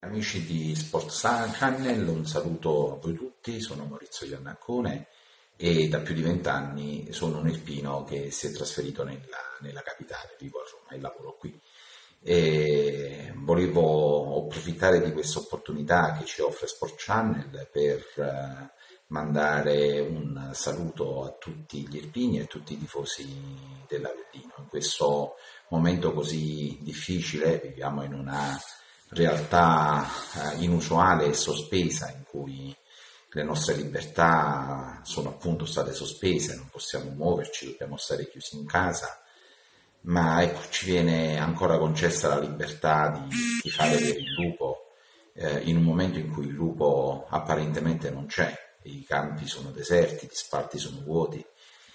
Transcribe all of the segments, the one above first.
Amici di Sports Channel, un saluto a voi tutti, sono Maurizio Iannaccone e da più di 20 anni sono un irpino che si è trasferito nella capitale, vivo a Roma e lavoro qui. E volevo approfittare di questa opportunità che ci offre Sport Channel per mandare un saluto a tutti gli irpini e a tutti i tifosi dell'Avellino. In questo momento così difficile viviamo in una realtà inusuale e sospesa in cui le nostre libertà sono appunto state sospese, non possiamo muoverci, dobbiamo stare chiusi in casa, ma ecco, ci viene ancora concessa la libertà di fare vedere il lupo in un momento in cui il lupo apparentemente non c'è, i campi sono deserti, gli spalti sono vuoti,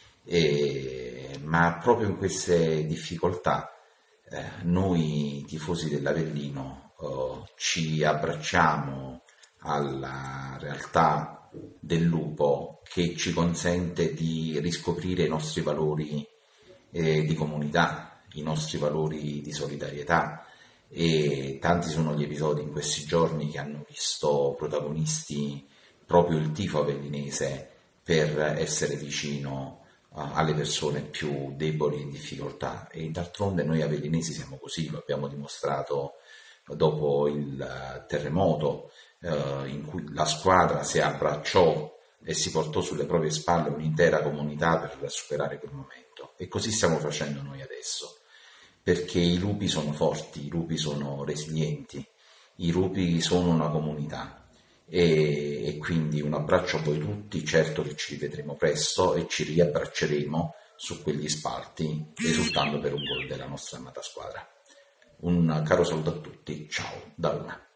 ma proprio in queste difficoltà noi tifosi dell'Avellino ci abbracciamo alla realtà del lupo che ci consente di riscoprire i nostri valori di comunità, i nostri valori di solidarietà, e tanti sono gli episodi in questi giorni che hanno visto protagonisti proprio il tifo avellinese per essere vicino alle persone più deboli e in difficoltà. E d'altronde noi avellinesi siamo così, lo abbiamo dimostrato dopo il terremoto in cui la squadra si abbracciò e si portò sulle proprie spalle un'intera comunità per superare quel momento. E così stiamo facendo noi adesso, perché i lupi sono forti, i lupi sono resilienti, i lupi sono una comunità. E quindi un abbraccio a voi tutti, certo che ci rivedremo presto e ci riabbracceremo su quegli spalti esultando per un gol della nostra amata squadra. Un caro saluto a tutti, ciao da Roma.